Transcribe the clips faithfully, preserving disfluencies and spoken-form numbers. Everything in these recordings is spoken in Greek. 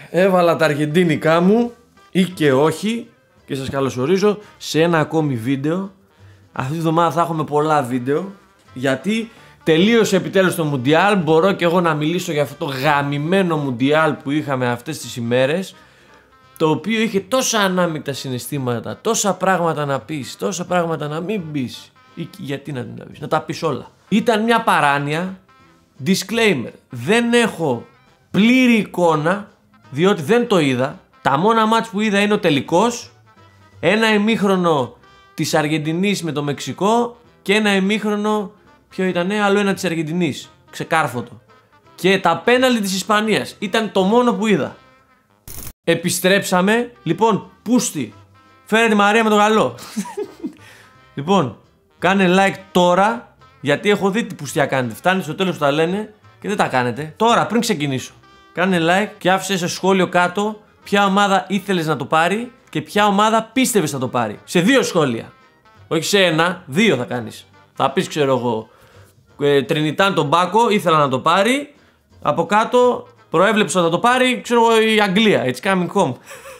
έβαλα τα αργεντίνικά μου ή και όχι και σας καλωσορίζω σε ένα ακόμη βίντεο. Αυτή τη εβδομάδα θα έχουμε πολλά βίντεο γιατί τελείωσε επιτέλους το Μουντιάλ. Μπορώ και εγώ να μιλήσω για αυτό το γαμημένο Μουντιάλ που είχαμε αυτές τις ημέρες, το οποίο είχε τόσα ανάμεικτα συναισθήματα, τόσα πράγματα να πεις, τόσα πράγματα να μην πεις ή γιατί να τα πεις, να τα πεις όλα. Ήταν μια παράνοια. Disclaimer, δεν έχω πλήρη εικόνα διότι δεν το είδα. Τα μόνα μάτς που είδα είναι ο τελικός, ένα ημίχρονο της Αργεντινής με το Μεξικό και ένα ημίχρονο, ποιο ήτανε, άλλο ένα της Αργεντινής, ξεκάρφωτο. Και τα πέναλτι της Ισπανίας ήταν το μόνο που είδα. Επιστρέψαμε, λοιπόν, πούστη, φέρε τη Μαρία με το γαλό. Λοιπόν, κάνε like τώρα. Γιατί έχω δει τι πουστιά κάνετε. Φτάνει στο τέλος που τα λένε και δεν τα κάνετε. Τώρα, πριν ξεκινήσω, κάνε like και άφησε σε σχόλιο κάτω ποια ομάδα ήθελες να το πάρει και ποια ομάδα πίστευες να το πάρει. Σε δύο σχόλια. Όχι σε ένα, δύο θα κάνεις. Θα πεις, ξέρω εγώ, ε, Τρινιτάν τον Μπάκο, ήθελα να το πάρει. Από κάτω, προέβλεψα να το πάρει, ξέρω εγώ, η Αγγλία. It's coming home.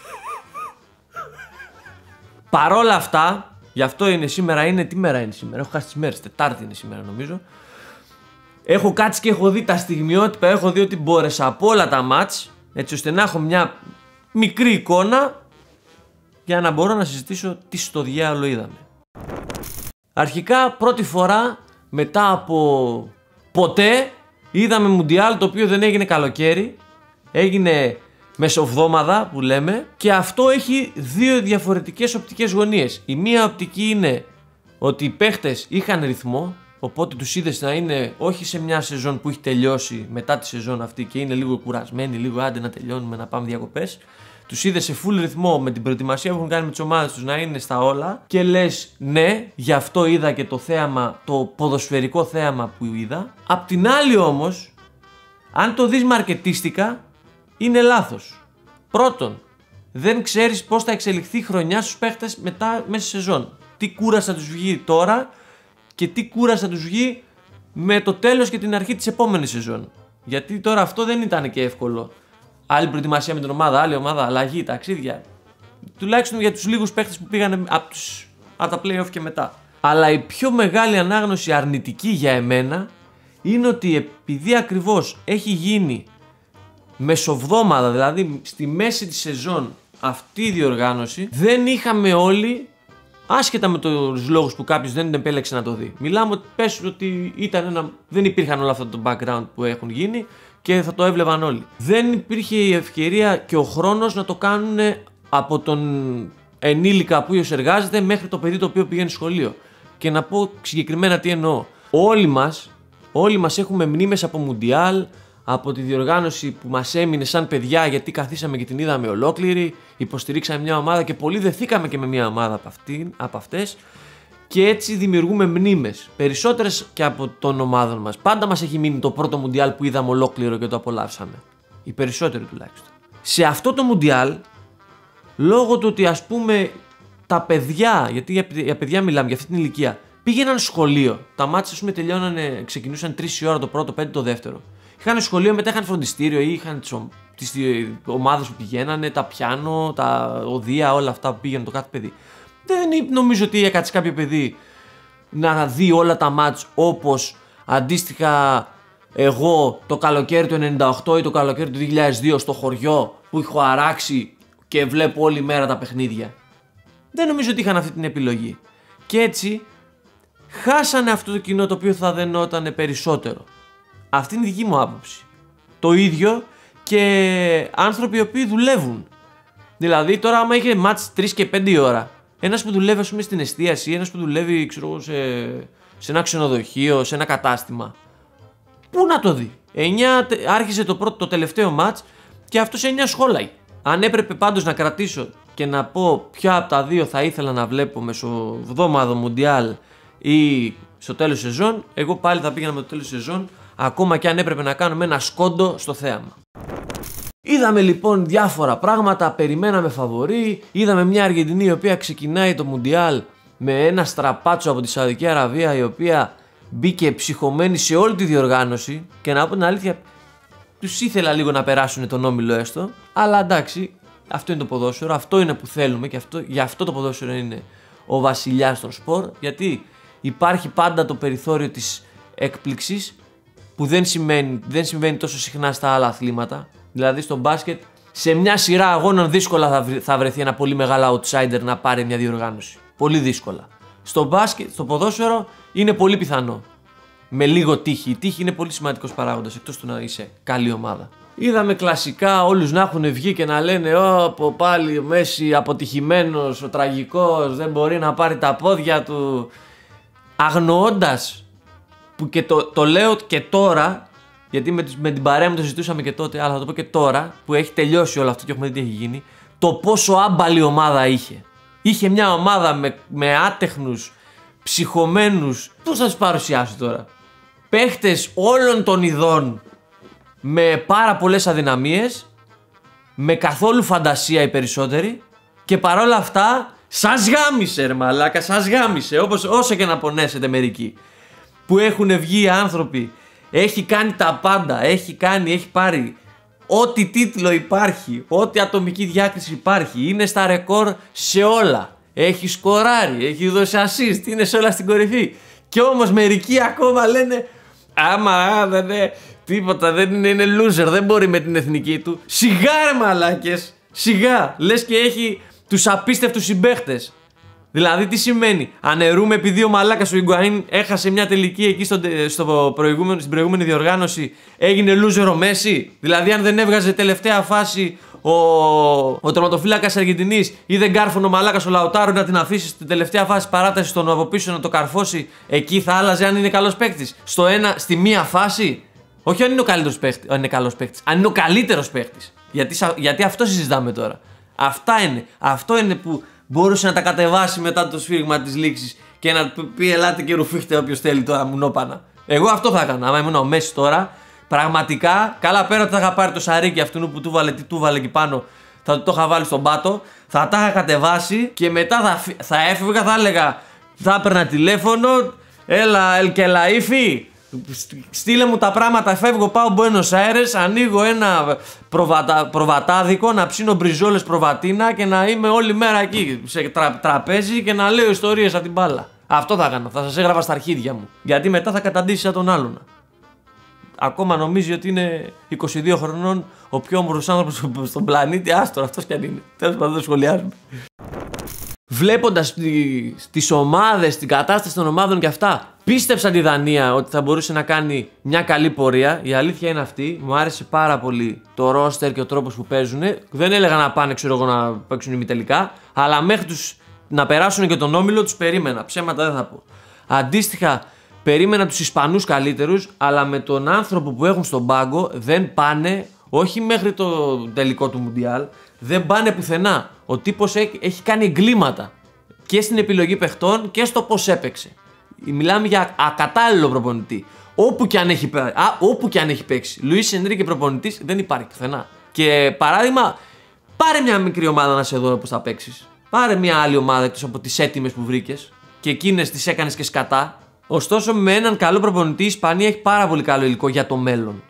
Παρόλα αυτά. Γι' αυτό είναι σήμερα, είναι, τι μέρα είναι σήμερα, έχω χάσει τις μέρες, Τετάρτη είναι σήμερα νομίζω. Έχω κάτσει και έχω δει τα στιγμιότυπα, έχω δει ότι μπόρεσα από όλα τα μάτς, έτσι ώστε να έχω μια μικρή εικόνα για να μπορώ να συζητήσω τι στο διάολο είδαμε. Αρχικά πρώτη φορά μετά από ποτέ είδαμε Μουντιάλ, το οποίο δεν έγινε καλοκαίρι, έγινε μεσοβδόμαδα που λέμε, και αυτό έχει δύο διαφορετικές οπτικές γωνίες. Η μία οπτική είναι ότι οι παίχτες είχαν ρυθμό, οπότε τους είδες να είναι όχι σε μια σεζόν που έχει τελειώσει μετά τη σεζόν αυτή και είναι λίγο κουρασμένοι, λίγο άντε να τελειώνουμε, να πάμε διακοπές. Τους είδες σε full ρυθμό με την προετοιμασία που έχουν κάνει με τις ομάδες τους να είναι στα όλα και λες ναι, γι' αυτό είδα και το θέαμα, το ποδοσφαιρικό θέαμα που είδα. Απ' την άλλη όμως, αν το δεις μαρκετίστικα, είναι λάθος. Πρώτον, δεν ξέρεις πώς θα εξελιχθεί η χρονιά στους παίχτες μετά μέσα στη σεζόν. Τι κούρας θα τους βγει τώρα και τι κούρας θα τους βγει με το τέλος και την αρχή της επόμενης σεζόν. Γιατί τώρα αυτό δεν ήταν και εύκολο. Άλλη προετοιμασία με την ομάδα, άλλη ομάδα, αλλαγή, ταξίδια. Τουλάχιστον για τους λίγους παίχτες που πήγαν από, τους, από τα play-off και μετά. Αλλά η πιο μεγάλη ανάγνωση αρνητική για εμένα είναι ότι επειδή ακριβώς έχει γίνει μεσοβδόμαδα, δηλαδή στη μέση της σεζόν αυτή η διοργάνωση, δεν είχαμε όλοι, άσχετα με τους λόγους που κάποιος δεν επέλεξε να το δει. Μιλάμε ότι πες ότι ήταν ένα, δεν υπήρχαν όλα αυτά το background που έχουν γίνει και θα το έβλεπαν όλοι. Δεν υπήρχε η ευκαιρία και ο χρόνος να το κάνουν από τον ενήλικα που εργάζεται μέχρι το παιδί το οποίο πηγαίνει σχολείο. Και να πω συγκεκριμένα τι εννοώ. Όλοι μας, όλοι μας έχουμε μνήμες από Μουντιάλ, από τη διοργάνωση που μας έμεινε σαν παιδιά γιατί καθίσαμε και την είδαμε ολόκληρη, υποστηρίξαμε μια ομάδα και πολύ δεθήκαμε και με μια ομάδα από, αυτή, από αυτές και έτσι δημιουργούμε μνήμες, περισσότερες και από των ομάδων μας. Πάντα μας έχει μείνει το πρώτο Μουντιάλ που είδαμε ολόκληρο και το απολαύσαμε, οι περισσότεροι τουλάχιστον. Σε αυτό το Μουντιάλ, λόγω του ότι ας πούμε τα παιδιά, γιατί για παιδιά μιλάμε, για αυτή την ηλικία, πήγαιναν σχολείο, τα μάτια ας πούμε τελειώνανε, ξεκινούσαν τρεις η ώρα το πρώτο, πέντε το δεύτερο. Είχαν σχολείο, μετά είχαν φροντιστήριο ή είχαν τις ομάδες που πηγαίνανε, τα πιάνο, τα οδεία, όλα αυτά που πήγαινε το κάθε παιδί. Δεν νομίζω ότι έκατσε κάποιο παιδί να δει όλα τα μάτς όπως αντίστοιχα εγώ το καλοκαίρι του ενενήντα οκτώ ή το καλοκαίρι του δύο χιλιάδες δύο στο χωριό που έχω αράξει και βλέπω όλη μέρα τα παιχνίδια. Δεν νομίζω ότι είχαν αυτή την επιλογή. Και έτσι χάσανε αυτό το κοινό το οποίο θα δενόταν περισσότερο. Αυτή είναι η δική μου άποψη. Το ίδιο και άνθρωποι οι οποίοι δουλεύουν. Δηλαδή τώρα άμα είχε μάτς τρεις και πέντε η ώρα, ένας που δουλεύει ας πούμε στην εστίαση, ένας που δουλεύει ξέρω, σε, σε ένα ξενοδοχείο, σε ένα κατάστημα, πού να το δει. εννιά άρχισε το, πρώτο, το τελευταίο μάτς και αυτό σε εννιά σχόλαει. Αν έπρεπε πάντως να κρατήσω και να πω ποια από τα δύο θα ήθελα να βλέπω μεσοβδόμαδο Μουντιάλ ή στο τέλος σεζόν, εγώ πάλι θα πήγαινα με το τέλος σεζόν, ακόμα και αν έπρεπε να κάνουμε ένα σκόντο στο θέαμα. Είδαμε λοιπόν διάφορα πράγματα, περιμέναμε φαβορί, είδαμε μια Αργεντινή η οποία ξεκινάει το Μουντιάλ με ένα στραπάτσο από τη Σαουδική Αραβία η οποία μπήκε ψυχωμένη σε όλη τη διοργάνωση και να πω την αλήθεια τους ήθελα λίγο να περάσουν τον όμιλο έστω. Αλλά εντάξει, αυτό είναι το ποδόσφαιρο, αυτό είναι που θέλουμε και αυτό, για αυτό το ποδόσφαιρο είναι ο βασιλιάς των σπορ. Γιατί υπάρχει πάντα το περιθώριο της έκπληξης που δεν σημαίνει, δεν συμβαίνει τόσο συχνά στα άλλα αθλήματα. Δηλαδή στο μπάσκετ, σε μια σειρά αγώνων δύσκολα θα, βρει, θα βρεθεί ένα πολύ μεγάλο outsider να πάρει μια διοργάνωση. Πολύ δύσκολα. Στο μπάσκετ, στο ποδόσφαιρο είναι πολύ πιθανό. Με λίγο τύχη. Η τύχη είναι πολύ σημαντικός παράγοντας εκτός του να είσαι καλή ομάδα. Είδαμε κλασικά όλους να έχουν βγει και να λένε «Ω, πάλι ο Μέση αποτυχημένος, ο τραγικός, δεν μπορεί να πάρει τα πόδια του». Αγνοώντας, που και το, το λέω και τώρα, γιατί με, με την παρέα μου το συζητούσαμε και τότε, αλλά θα το πω και τώρα, που έχει τελειώσει όλο αυτό και έχουμε δει τι έχει γίνει, το πόσο άμπαλη ομάδα είχε. Είχε μια ομάδα με, με άτεχνους, ψυχωμένους, πώς θα τους παρουσιάσω τώρα, παίχτες όλων των ειδών, με πάρα πολλές αδυναμίες, με καθόλου φαντασία οι περισσότεροι, και παρόλα αυτά σας γάμισε ρε μαλάκα, σας γάμισε, όπως όσο και να πονέσετε μερικοί. Που έχουν βγει άνθρωποι, έχει κάνει τα πάντα, έχει κάνει, έχει πάρει ό,τι τίτλο υπάρχει, ό,τι ατομική διάκριση υπάρχει, είναι στα ρεκόρ σε όλα. Έχει σκοράρει, έχει δώσει assist, είναι σε όλα στην κορυφή. Και όμως μερικοί ακόμα λένε άμα δεν είναι τίποτα, δεν είναι, είναι loser, δεν μπορεί με την εθνική του. Σιγά ρε μαλάκες, σιγά, λες και έχει τους απίστευτους συμπαίχτες. Δηλαδή τι σημαίνει, αναιρούμε επειδή ο μαλάκας ο Ιγκουαΐν έχασε μια τελική εκεί στο, στο προηγούμενο, στην προηγούμενη διοργάνωση, έγινε loser ο Μέση. Δηλαδή αν δεν έβγαζε τελευταία φάση ο, ο τερματοφύλακας Αργεντινής ή δεν κάρφωνε ο μαλάκας ο Λαουτάρο να την αφήσει στην τελευταία φάση παράταση στον από πίσω να το καρφώσει, εκεί θα άλλαζε αν είναι καλός παίκτης. Στο ένα, στη μία φάση, όχι αν είναι ο καλύτερος παίκτης, αν είναι καλός παίκτης, αν είναι ο καλύτερος παίκτης. Γιατί, γιατί αυτό συζητάμε τώρα. Αυτά είναι, αυτό είναι που μπορούσε να τα κατεβάσει μετά το σφύριγμα της λήξης και να πει ελάτε και ρουφίχτε όποιος θέλει τώρα μουνόπανα. Εγώ αυτό θα έκανα. Άμα ήμουν ο Μέση τώρα, πραγματικά, καλά πέρα ότι θα είχα πάρει το σαρίκι αυτού που του βάλε, τι του βάλε εκεί πάνω, θα το είχα βάλει στον πάτο, θα τα είχα κατεβάσει και μετά θα, θα έφευγα, θα έλεγα, θα έπαιρνα τηλέφωνο, έλα Ελκελαΐφη, στείλε μου τα πράγματα, φεύγω, πάω Buenos Aires, ανοίγω ένα προβατα, προβατάδικο, να ψήνω μπριζόλες προβατίνα και να είμαι όλη μέρα εκεί σε τρα, τραπέζι και να λέω ιστορίες από την μπάλα. Αυτό θα έκανα, θα σας έγραφα στα αρχίδια μου. Γιατί μετά θα καταντήσει σαν τον άλλον. Ακόμα νομίζει ότι είναι είκοσι δύο χρονών ο πιο όμορφος άνθρωπος στον πλανήτη. Άστορα, αυτός κι αν είναι. Τέλος πάντων, δεν σχολιάζουμε. Βλέποντας τις ομάδες, την κατάσταση των ομάδων και αυτά, πίστεψα τη Δανία ότι θα μπορούσε να κάνει μια καλή πορεία. Η αλήθεια είναι αυτή. Μου άρεσε πάρα πολύ το ρόστερ και ο τρόπος που παίζουν. Δεν έλεγα να πάνε, ξέρω εγώ, να παίξουν ημιτελικά, αλλά μέχρι τους να περάσουν και τον όμιλο τους περίμενα. Ψέματα δεν θα πω. Αντίστοιχα, περίμενα τους Ισπανούς καλύτερους, αλλά με τον άνθρωπο που έχουν στον πάγκο δεν πάνε, όχι μέχρι το τελικό του Μουντιάλ, δεν πάνε πουθενά. Ο τύπος έχει κάνει εγκλήματα και στην επιλογή παιχτών και στο πώς έπαιξε. Μιλάμε για ακατάλληλο προπονητή. Όπου και αν έχει, α, όπου και αν έχει παίξει. Λουίς Ενρίκε προπονητής δεν υπάρχει πουθενά. Και παράδειγμα, πάρε μια μικρή ομάδα να σε δω πώς θα παίξεις. Πάρε μια άλλη ομάδα εκτός από τις έτοιμες που βρήκες και εκείνες τις έκανες και σκατά. Ωστόσο, με έναν καλό προπονητή η Ισπανία έχει πάρα πολύ καλό υλικό για το μέλλον.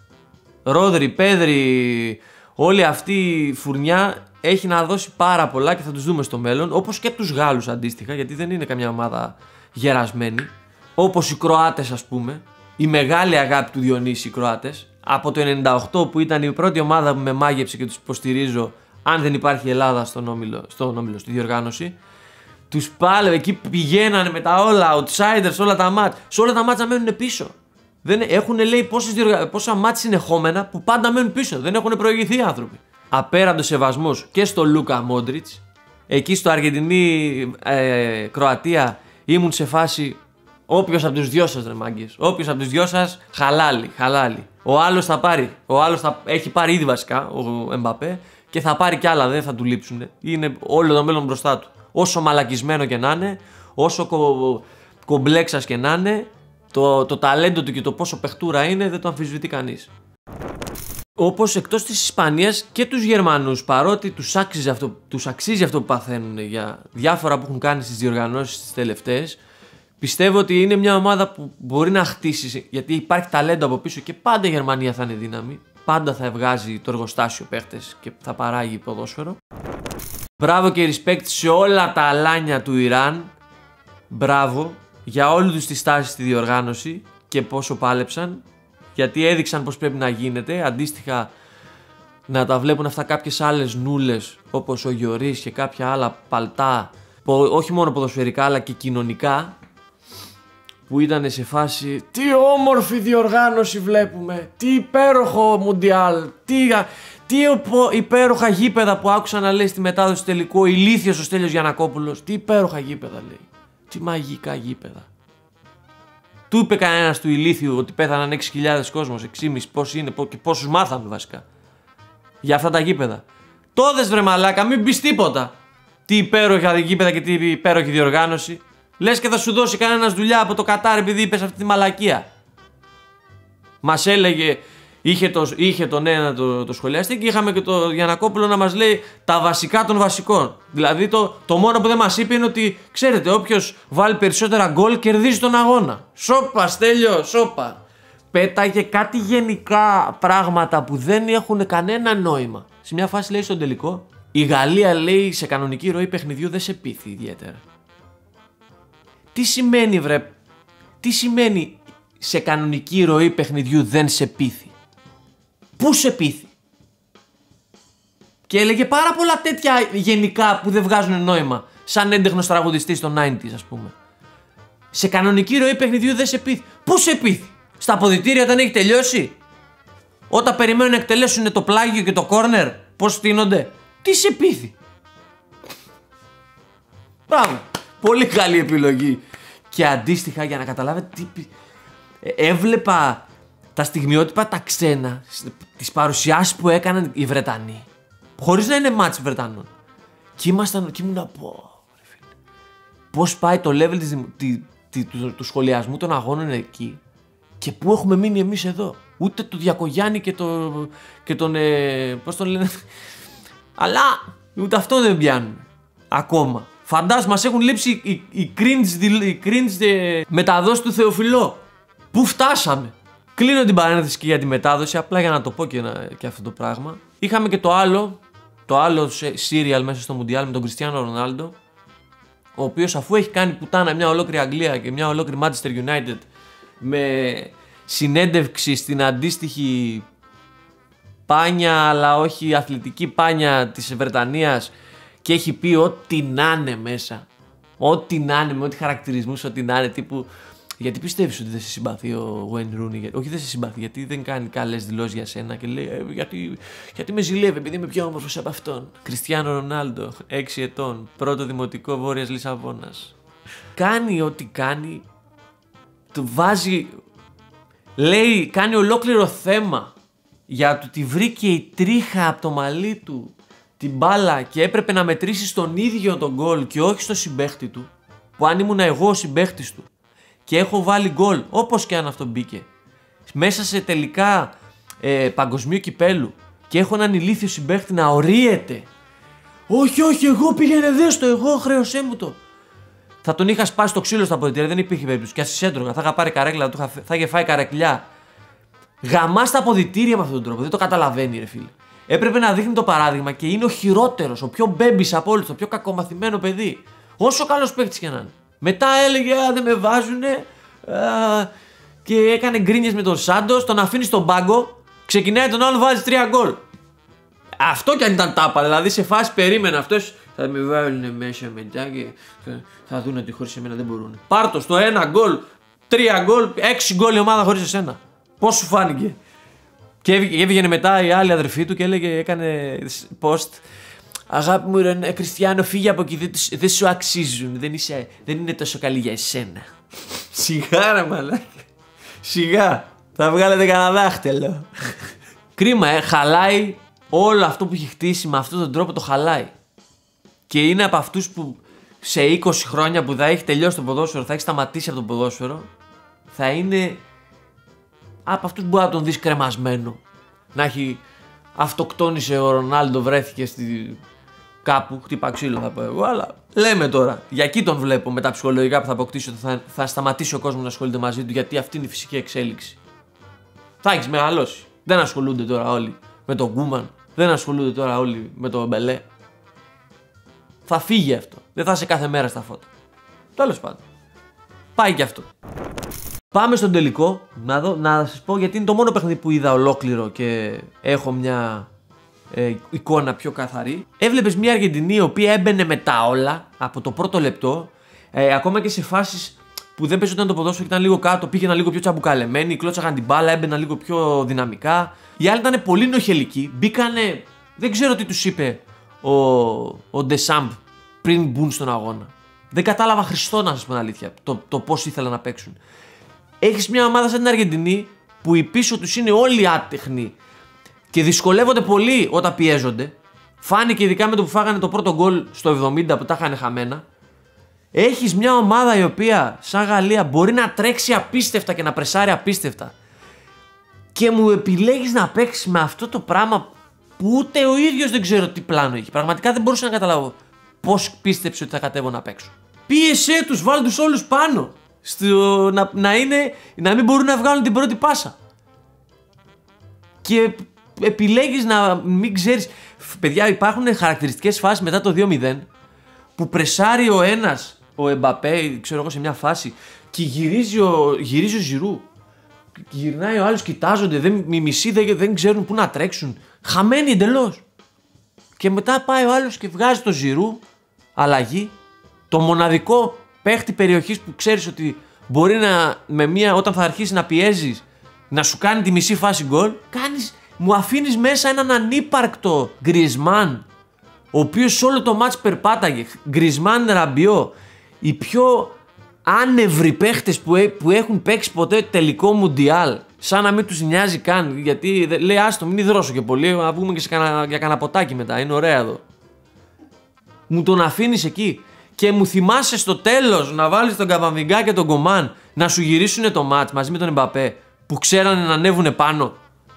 Ρόδρι, Πέδρι, όλη αυτή η φουρνιά έχει να δώσει πάρα πολλά και θα τους δούμε στο μέλλον. Όπως και τους Γάλλους αντίστοιχα, γιατί δεν είναι καμιά ομάδα γερασμένη. Όπως οι Κροάτες, ας πούμε. Η μεγάλη αγάπη του Διονύση οι Κροάτες. Από το ενενήντα οκτώ που ήταν η πρώτη ομάδα που με μάγεψε και τους υποστηρίζω, αν δεν υπάρχει Ελλάδα στον όμιλο, στον όμιλο, στη διοργάνωση. Τους πάλευε, εκεί πηγαίνανε με τα όλα, outsiders, όλα τα μάτς. Σε όλα τα μάτς να μένουν πίσω. Δεν έχουν, λέει, πόσες διοργα... πόσα μάτς συνεχόμενα που πάντα μένουν πίσω. Δεν έχουν προηγηθεί οι άνθρωποι. Απέραντο σεβασμός και στο Λούκα Μόντριτς. Εκεί στο Αργεντινή-Κροατία ε, ήμουν σε φάση όποιος από τους δυο σας, ρε μάγκες. Όποιος από τους δυο σας, χαλάλι, χαλάλι. Ο άλλος θα πάρει. Ο άλλος θα... έχει πάρει ήδη βασικά, ο Εμπαπέ, και θα πάρει κι άλλα, δεν θα του λείψουν. Είναι όλο το μέλλον μπροστά του. Όσο μαλακισμένο και να είναι, όσο κο... κομπλέξας και να είναι, το, το ταλέντο του και το πόσο παιχτούρα είναι δεν το αμφισβητεί κανείς. Όπως εκτός της Ισπανίας και τους Γερμανούς, παρότι τους αξίζει αυτό, τους αξίζει αυτό που παθαίνουν για διάφορα που έχουν κάνει στις διοργανώσεις τις τελευταίες, πιστεύω ότι είναι μια ομάδα που μπορεί να χτίσει, γιατί υπάρχει ταλέντο από πίσω και πάντα η Γερμανία θα είναι δύναμη. πάντα θα βγάζει το εργοστάσιο παίχτες και θα παράγει ποδόσφαιρο. Μπράβο και respect σε όλα τα αλάνια του Ιράν. Μπράβο για όλη τους τη στάση στη διοργάνωση και πόσο πάλεψαν. Γιατί έδειξαν πως πρέπει να γίνεται. Αντίστοιχα να τα βλέπουν αυτά κάποιες άλλες νούλες όπως ο Γιωρίς και κάποια άλλα παλτά, όχι μόνο ποδοσφαιρικά αλλά και κοινωνικά, που ήταν σε φάση τι όμορφη διοργάνωση βλέπουμε, τι υπέροχο μουντιάλ, τι, τι υπέροχα γήπεδα που άκουσα να λέει στη μετάδοση τελικό ηλίθιος ο Στέλιος Γιαννακόπουλος, τι υπέροχα γήπεδα λέει, τι μαγικά γήπεδα. Του είπε κανένας του ηλίθιου ότι πέθαναν έξι χιλιάδες κόσμος, έξι και μισό, πόσοι είναι και πόσους μάθαμε βασικά για αυτά τα γήπεδα. Τόδες βρε μαλάκα, μην πεις τίποτα. Τι υπέροχα γήπεδα και τι υπέροχη διοργάνωση. Λες και θα σου δώσει κανένας δουλειά από το Κατάρ επειδή είπες αυτή τη μαλακία. Μας έλεγε, είχε, το, είχε τον ένα το, το σχολιαστή και είχαμε και το Γιαννακόπουλο να μας λέει τα βασικά των βασικών. Δηλαδή το, το μόνο που δεν μας είπε είναι ότι ξέρετε, όποιος βάλει περισσότερα γκολ κερδίζει τον αγώνα. Σόπα Στέλιο, σόπα. Πέταγε κάτι γενικά πράγματα που δεν έχουν κανένα νόημα. Σε μια φάση λέει στον τελικό, η Γαλλία λέει σε κανονική ροή παιχνιδιού δεν σε πείθει ιδιαίτερα. Τι σημαίνει βρε, τι σημαίνει σε κανονική ροή παιχνιδιού δεν σε πείθει. Πού σε πείθει. Και έλεγε πάρα πολλά τέτοια γενικά που δεν βγάζουν νόημα. Σαν έντεχνος τραγουδιστής των ενενήντα ας πούμε. Σε κανονική ροή παιχνιδιού δεν σε πείθει. Πού σε πείθει. Στα αποδυτήρια όταν έχει τελειώσει. Όταν περιμένουν να εκτελέσουν το πλάγιο και το κόρνερ. Πώς στείνονται. Τι σε πείθει. Μπράβο. Πολύ καλή επιλογή. Και αντίστοιχα για να καταλάβετε τι... Έβλεπα τα στιγμιότυπα τα ξένα, τις παρουσιάσεις που έκαναν οι Βρετανοί. Χωρίς να είναι μάτς Βρετανών. Και ήμασταν, και ήμουν να πω... Πώς πάει το level της, τη, τη, του, του σχολιασμού των αγώνων εκεί. Και πού έχουμε μείνει εμείς εδώ. Ούτε το Διακογιάννη και, το, και τον... Ε, πώς τον λένε... Αλλά ούτε αυτό δεν πιάνουν. Ακόμα. Φαντάσου, μας έχουν λείψει οι, οι cringe, οι cringe ε, μεταδόσεις του Θεοφιλό. Πού φτάσαμε. Κλείνω την παρένθεση και για τη μετάδοση, απλά για να το πω και, να, και αυτό το πράγμα. Είχαμε και το άλλο, το άλλο serial μέσα στο Μουντιάλ με τον Κριστιάνο Ρονάλντο, ο οποίος αφού έχει κάνει πουτάνα μια ολόκληρη Αγγλία και μια ολόκληρη Manchester United με συνέντευξη στην αντίστοιχη πάνια, αλλά όχι αθλητική πάνια της Βρετανίας, και έχει πει ό,τι να είναι μέσα. Ό,τι να είναι, με ό,τι χαρακτηρισμούς, ό,τι να είναι. Τύπου, γιατί πιστεύεις ότι δεν σε συμπαθεί ο Wayne Rooney? Όχι, δεν σε συμπαθεί, γιατί δεν κάνει καλές δηλώσεις για σένα και λέει ε, γιατί, γιατί με ζηλεύει, επειδή είμαι πιο όμορφος από αυτόν. Κριστιάνο Ρονάλντο, έξι ετών, πρώτο δημοτικό Βόρειας Λισαβόνας. Κάνει ό,τι κάνει, του βάζει, λέει, κάνει ολόκληρο θέμα για το ότι βρήκε η τρίχα από το μαλλί του την μπάλα και έπρεπε να μετρήσει στον ίδιο τον γκολ και όχι στο συμπαίχτη του, που αν ήμουν εγώ ο συμπαίχτης του και έχω βάλει γκολ, όπως και αν αυτό μπήκε, μέσα σε τελικά ε, παγκοσμίου κυπέλου και έχω έναν ηλίθιο συμπαίχτη να ορίεται. Όχι, όχι, εγώ πήγαινε δες το, εγώ χρέωσέ μου το. Θα τον είχα σπάσει το ξύλο στα αποδυτήρια, δεν υπήρχε περίπτωση. Και ας έντρωγα, θα είχα πάρει καρέκλα, θα, θα είχε φάει καρεκλιά. Γαμά στα αποδυτήρια με αυτόν τον τρόπο, δεν το καταλαβαίνει ρε φίλε. Έπρεπε να δείχνει το παράδειγμα και είναι ο χειρότερος, ο πιο μπέμπης από όλους, το πιο κακομαθημένο παιδί. Όσο καλός παίκτης και να είναι. Μετά έλεγε α, δεν με βάζουνε α, και έκανε γκρίνιες με τον Σάντος, τον αφήνει στον πάγκο, ξεκινάει τον άλλο, βάζει τρία γκολ. Αυτό κι αν ήταν τάπα, δηλαδή σε φάση περίμενα αυτός. Θα με βάλουν μέσα μετά και θα δουν ότι χωρίς εμένα δεν μπορούν. Πάρτο στο ένα γκολ, τρία γκολ, έξι γκολ η ομάδα χωρίς εσένα. Πώς σου φάνηκε? Και έβγαινε μετά η άλλη αδερφή του και έλεγε, έκανε post. Αγάπη μου, ρε Κριστιάνο, φύγε από εκεί, δεν, δεν σου αξίζουν, δεν, είσαι, δεν είναι τόσο καλή για εσένα. Σιγά ρε μαλάκα. Σιγά, θα βγάλετε κανένα δάχτυλο. Κρίμα, ε, χαλάει όλο αυτό που έχει χτίσει, με αυτόν τον τρόπο το χαλάει. Και είναι από αυτούς που σε είκοσι χρόνια που θα έχει τελειώσει το ποδόσφαιρο, θα έχει σταματήσει από το ποδόσφαιρο, θα είναι από αυτούς που μπορεί να τον δεις κρεμασμένο. Να έχει αυτοκτόνησε ο Ρονάλντο, βρέθηκε στη... κάπου, χτύπα ξύλο θα πω εγώ, αλλά λέμε τώρα. Για εκεί τον βλέπω με τα ψυχολογικά που θα αποκτήσει, ότι θα, θα σταματήσει ο κόσμος να ασχολείται μαζί του, γιατί αυτή είναι η φυσική εξέλιξη. Θα έχεις μεγαλώσει. Δεν ασχολούνται τώρα όλοι με τον Γκούμαν. Δεν ασχολούνται τώρα όλοι με τον Μπελέ. Θα φύγει αυτό. Δεν θα είσαι κάθε μέρα στα φώτα. Τέλος πάντων. Πάει και αυτό. Πάμε στον τελικό. Να, δω, να σας πω γιατί είναι το μόνο παιχνίδι που είδα ολόκληρο και έχω μια ε, εικόνα πιο καθαρή. Έβλεπες μια Αργεντινή η οποία έμπαινε με τα όλα από το πρώτο λεπτό. Ε, ακόμα και σε φάσεις που δεν παίζονταν το ποδόσφαιρο και ήταν λίγο κάτω, πήγαιναν λίγο πιο τσαμπουκαλεμένοι, κλώτσαγαν την μπάλα, έμπαιναν λίγο πιο δυναμικά. Οι άλλοι ήταν πολύ νοχελικοί. Μπήκανε. Δεν ξέρω τι τους είπε ο, ο Ντεσάμπ πριν μπουν στον αγώνα. Δεν κατάλαβα Χριστό, να σας πω την αλήθεια, το, το πώς ήθελαν να παίξουν. Έχεις μια ομάδα σαν την Αργεντινή που οι πίσω τους είναι όλοι άτεχνοι και δυσκολεύονται πολύ όταν πιέζονται. Φάνηκε ειδικά με το που φάγανε το πρώτο γκολ στο εβδομήντα που τα είχαν χαμένα. Έχεις μια ομάδα η οποία σαν Γαλλία μπορεί να τρέξει απίστευτα και να πρεσάρει απίστευτα και μου επιλέγεις να παίξεις με αυτό το πράγμα που ούτε ο ίδιος δεν ξέρω τι πλάνο έχει. Πραγματικά δεν μπορούσα να καταλάβω πώς πίστεψε ότι θα κατέβω να παίξω. Πίεσέ τους, βάλ τους όλους πάνω. Στο, να, να, είναι, να μην μπορούν να βγάλουν την πρώτη πάσα. Και επιλέγεις να μην ξέρεις. Παιδιά, υπάρχουν χαρακτηριστικές φάσεις μετά το δύο μηδέν που πρεσάρει ο ένας, ο Εμπαπέ, ξέρω εγώ, σε μια φάση και γυρίζει ο, γυρίζει ο Ζιρού. Γυρνάει ο άλλος, κοιτάζονται, δεν, οι μισοί δεν, δεν ξέρουν πού να τρέξουν. Χαμένοι εντελώς. Και μετά πάει ο άλλος και βγάζει το Ζιρού, αλλαγή, το μοναδικό παίχτη περιοχής που ξέρεις ότι μπορεί να, με μια, όταν θα αρχίσει να πιέζεις, να σου κάνει τη μισή φάση γκολ, κάνεις, μου αφήνεις μέσα έναν ανύπαρκτο Γκρισμάν, ο οποίος σε όλο το μάτς περπάταγε. Γκρισμάν, Ραμπιό, οι πιο άνευροι παίχτες που, έ, που έχουν παίξει ποτέ τελικό Μουντιάλ, σαν να μην τους νοιάζει καν, γιατί λέει άστο μην υδρώσω και πολύ, να βγούμε και σε κανα, για κανένα ποτάκι μετά, είναι ωραία εδώ. Μου τον αφήνεις εκεί και μου θυμάσαι στο τέλος να βάλεις τον Καμαβιγκά και τον Κομάν να σου γυρίσουν το μάτς μαζί με τον Εμπαπέ που ξέρανε να ανέβουν πάνω,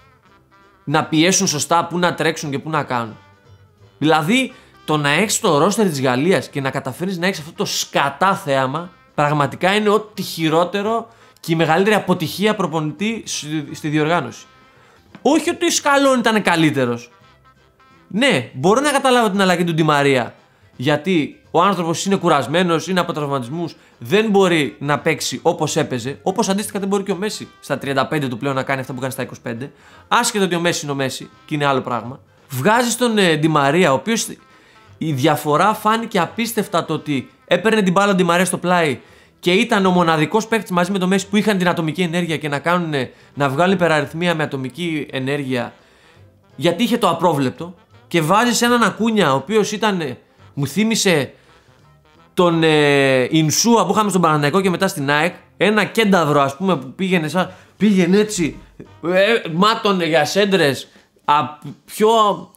να πιέσουν σωστά, που να τρέξουν και που να κάνουν. Δηλαδή το να έχεις το ρόστερ της Γαλλίας και να καταφέρεις να έχεις αυτό το σκατά θέαμα πραγματικά είναι ό,τι χειρότερο και η μεγαλύτερη αποτυχία προπονητή στη διοργάνωση. Όχι ότι ο Σκαλόνι ήταν καλύτερος. Ναι, μπορώ να καταλάβω την αλλαγή του Ντι Μαρία, γιατί ο άνθρωπος είναι κουρασμένος, είναι από τραυματισμούς, δεν μπορεί να παίξει όπως έπαιζε, όπως αντίστοιχα δεν μπορεί και ο Μέση στα τριάντα πέντε του πλέον να κάνει αυτά που κάνει στα είκοσι πέντε, άσχετο ότι ο Μέση είναι ο Μέση και είναι άλλο πράγμα. Βγάζεις τον ε, Ντι Μαρία, ο οποίος η διαφορά φάνηκε απίστευτα, το ότι έπαιρνε την μπάλα Ντι Μαρία στο πλάι και ήταν ο μοναδικός παίκτης μαζί με τον Μέση που είχαν την ατομική ενέργεια και να, κάνουν, να βγάλουν υπεραριθμία με ατομική ενέργεια, γιατί είχε το απρόβλεπτο. Και βάζεις έναν Ακούνια, ο οποίος ήταν, μου θύμισε τον ε, Ινσούα που είχαμε στον Παναθηναϊκό και μετά στην ΑΕΚ. Ένα κένταυρο, ας πούμε, που πήγαινε, σαν, πήγαινε έτσι, ε, μάτωνε για σέντρες, α, πιο,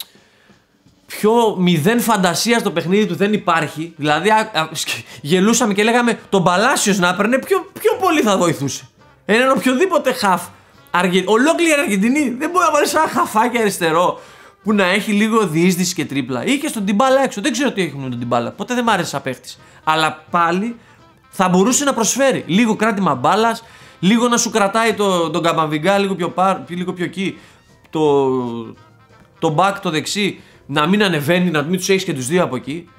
πιο μηδέν φαντασία στο παιχνίδι του δεν υπάρχει. Δηλαδή α, α, γελούσαμε και λέγαμε τον Παλάσιος να έπαιρνε, πιο, πιο πολύ θα βοηθούσε. Έναν οποιοδήποτε χαφ. Αργε... Ολόκληρη Αργεντινή δεν μπορεί να βάλει ένα χαφάκι αριστερό που να έχει λίγο διείσδυση και τρίπλα. Ή και στον Ντιμπάλα έξω. Δεν ξέρω τι έχουν με τον Ντιμπάλα. Ποτέ δεν μ' άρεσε σαν παίχτης. Αλλά πάλι θα μπορούσε να προσφέρει λίγο κράτημα μπάλας, λίγο να σου κρατάει το, τον Καμαβιγκά λίγο πιο, πάρ, λίγο πιο εκεί. Το, το back το δεξί να μην ανεβαίνει, να μην τους έχεις και τους δύο από εκεί.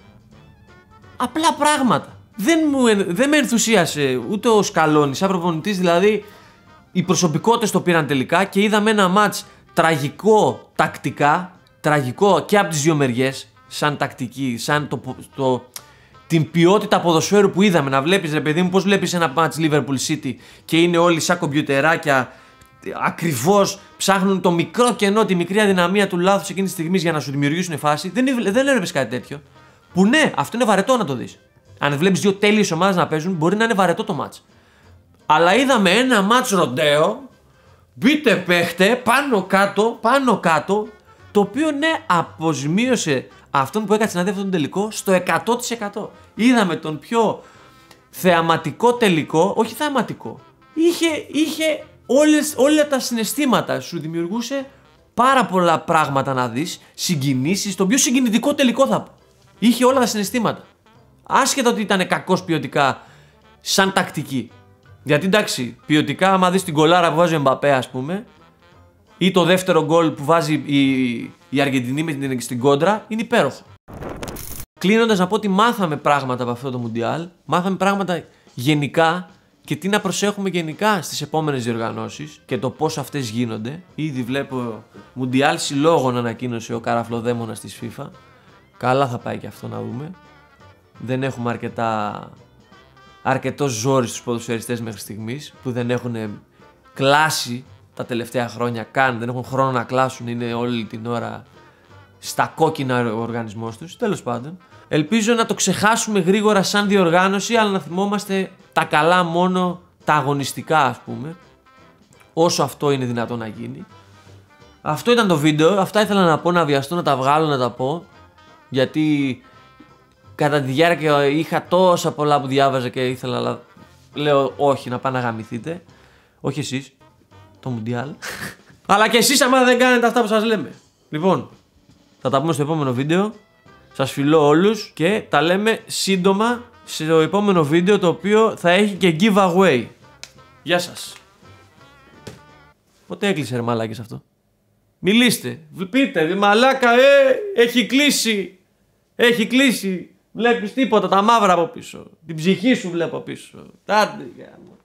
Απλά πράγματα. Δεν, μου, δεν με ενθουσίασε ούτε ο Σκαλόνι σαν προπονητής, δηλαδή οι προσωπικότητες το πήραν τελικά και είδαμε ένα μάτς τραγικό τακτικά, τραγικό και από τις δύο μεριές, σαν τακτική, σαν το, το, την ποιότητα ποδοσφαίρου που είδαμε. Να βλέπεις, ρε παιδί μου, πώς βλέπεις ένα μάτς Liverpool City και είναι όλοι σαν κομπιουτεράκια, ακριβώς ψάχνουν το μικρό κενό, τη μικρή αδυναμία του λάθους εκείνης της στιγμής για να σου δημιουργήσουν φάση. Δεν, δεν έβλεπες κάτι τέτοιο. Που ναι, αυτό είναι βαρετό να το δεις. Αν βλέπεις δύο τέλειες ομάδες να παίζουν, μπορεί να είναι βαρετό το μάτς. Αλλά είδαμε ένα μάτς ροντέο, μπείτε παίχτε, πάνω κάτω, πάνω κάτω, το οποίο ναι, αποσμίωσε αυτόν που έκατσε να δει αυτόν τον τελικό στο εκατό τοις εκατό. Είδαμε τον πιο θεαματικό τελικό, όχι θεαματικό, είχε, είχε όλες, όλα τα συναισθήματα, σου δημιουργούσε πάρα πολλά πράγματα να δεις, συγκινήσεις, τον πιο συγκινητικό τελικό θα πω. Είχε όλα τα συναισθήματα. Άσχετα ότι ήταν κακός ποιοτικά, σαν τακτική. Γιατί εντάξει, ποιοτικά, άμα δεις την κολάρα που βάζει ο Εμπαπέ, ας πούμε, ή το δεύτερο γκολ που βάζει η, η Αργεντινή με την, στην κόντρα, είναι υπέροχο. Κλείνοντας, να πω ότι μάθαμε πράγματα από αυτό το Μουντιάλ, μάθαμε πράγματα γενικά και τι να προσέχουμε γενικά στις επόμενες διοργανώσεις και το πώς αυτές γίνονται. Ήδη βλέπω Μουντιάλ συλλόγων ανακοίνωσε ο καραφλοδαίμονας της FIFA. Καλά θα πάει και αυτό, να δούμε. Δεν έχουμε αρκετά, αρκετό ζόρι στους ποδοσφαιριστές μέχρι στιγμής, που δεν έχουν κλάσει τα τελευταία χρόνια καν, δεν έχουν χρόνο να κλάσουν, είναι όλη την ώρα στα κόκκινα ο οργανισμός τους. Τέλος πάντων, ελπίζω να το ξεχάσουμε γρήγορα σαν διοργάνωση, αλλά να θυμόμαστε τα καλά μόνο, τα αγωνιστικά ας πούμε, όσο αυτό είναι δυνατόν να γίνει. Αυτό ήταν το βίντεο, αυτά ήθελα να πω, να βιαστώ να τα βγάλω, να τα πω, γιατί κατά τη διάρκεια είχα τόσα πολλά που διάβαζα και ήθελα, αλλά λέω όχι, να πάνε να γαμηθείτε. Όχι εσείς, το Μουντιάλ. Αλλά και εσείς άμα δεν κάνετε αυτά που σας λέμε. Λοιπόν, θα τα πούμε στο επόμενο βίντεο. Σας φιλώ όλους και τα λέμε σύντομα στο επόμενο βίντεο, το οποίο θα έχει και giveaway. Γεια σας. Πότε έκλεισε ρε μαλάκες αυτό? Μιλήστε, πείτε, μαλάκα, ε, έχει κλείσει. Έχει κλείσει. Βλέπεις τίποτα, τα μαύρα από πίσω. Την ψυχή σου βλέπω πίσω. Τάντε,